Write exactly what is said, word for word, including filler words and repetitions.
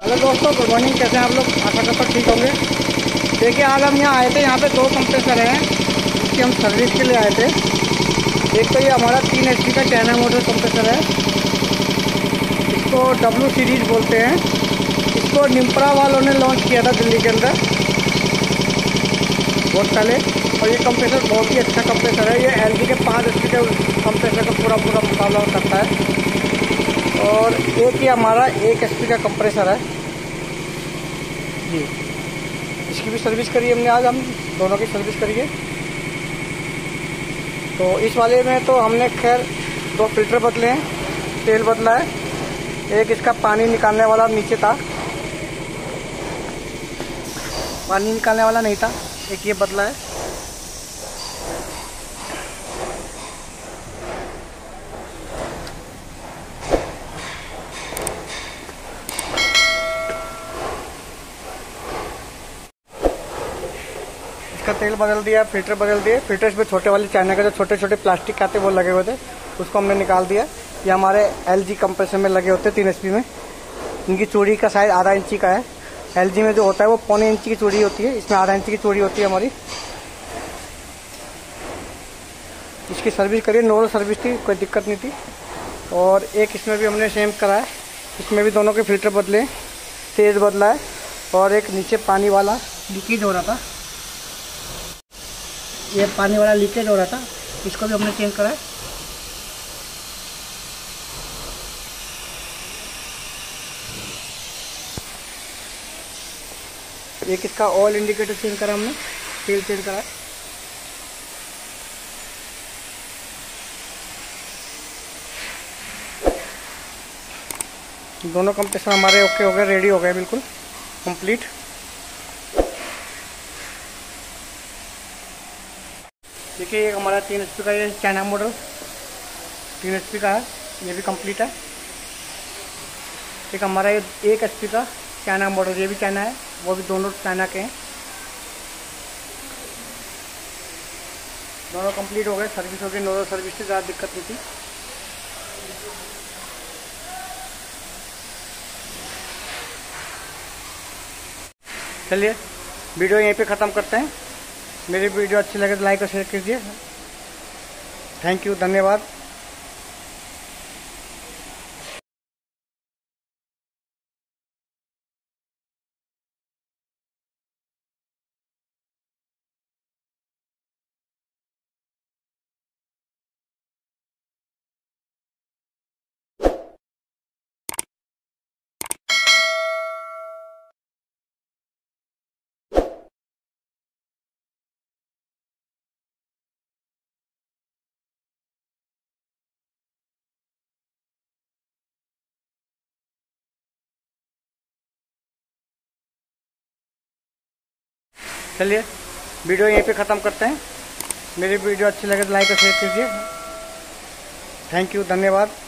Hello दोस्तों, good morning. कैसे हैं आप लोग? आशा करता ठीक होंगे। देखिए, आज हम यहाँ आए थे। यहाँ पे दो कंप्रेसर हैं जिसकी हम सर्विस के लिए आए थे। एक तो ये हमारा तीन एच पी का चाइना मोटर कंप्रेसर है। इसको डब्ल्यू सीरीज बोलते हैं। इसको निम्परा वालों ने लॉन्च किया था दिल्ली के अंदर बहुत पहले। और ये कंप्रेसर बहुत ही अच्छा कंप्रेसर है। ये एल जी के पाँच एच पी के कंप्रेसर का पूरा पूरा मुकाबला करता है। और एक ही हमारा एक एच पी का कंप्रेसर है जी। इसकी भी सर्विस करी हमने, आज हम दोनों की सर्विस करी है। तो इस वाले में तो हमने खैर दो फिल्टर बदले हैं, तेल बदला है। एक इसका पानी निकालने वाला नीचे था, पानी निकालने वाला नहीं था, एक ये बदला है। इसका तेल बदल दिया, फिल्टर बदल दिए। फिल्टर्स में छोटे वाले चाइना के जो छोटे छोटे प्लास्टिक के आते वो लगे हुए थे, उसको हमने निकाल दिया। ये हमारे एलजी कंप्रेसर में लगे होते हैं तीन एचपी में। इनकी चूड़ी का साइज आधा इंची का है। एलजी में जो होता है वो पौने इंची की चूड़ी होती है, इसमें आधा इंची की चूड़ी होती है हमारी। इसकी सर्विस करिए, नॉर्मल सर्विस थी, कोई दिक्कत नहीं थी। और एक इसमें भी हमने सेम करा है। इसमें भी दोनों के फिल्टर बदले, तेज बदला है। और एक नीचे पानी वाला लीकेज हो रहा था, ये पानी वाला लीकेज हो रहा था, इसको भी हमने चेंज करा है। एक इसका ऑयल इंडिकेटर चेंज करा हमने, तेल चेंज करा है। दोनों कंप्रेसर हमारे ओके हो गए, रेडी हो गए, बिल्कुल कंप्लीट। देखिए, ये हमारा तीन एच पी का ये चाइना मॉडल तीन एच पी का है, ये भी कंप्लीट है। एक हमारा ये एक एच पी का चाइना मॉडल, ये भी चाइना है, वो भी दोनों चाइना के हैं। दोनों कंप्लीट हो गए, सर्विस हो गई। नॉर्मल सर्विस से ज़्यादा दिक्कत नहीं थी। चलिए, वीडियो यहीं पे ख़त्म करते हैं। मेरी वीडियो अच्छी लगे तो लाइक और शेयर कीजिए। थैंक यू, धन्यवाद। चलिए, वीडियो यहीं पे ख़त्म करते हैं। मेरी वीडियो अच्छी लगे तो लाइक और शेयर कीजिए। थैंक यू, धन्यवाद।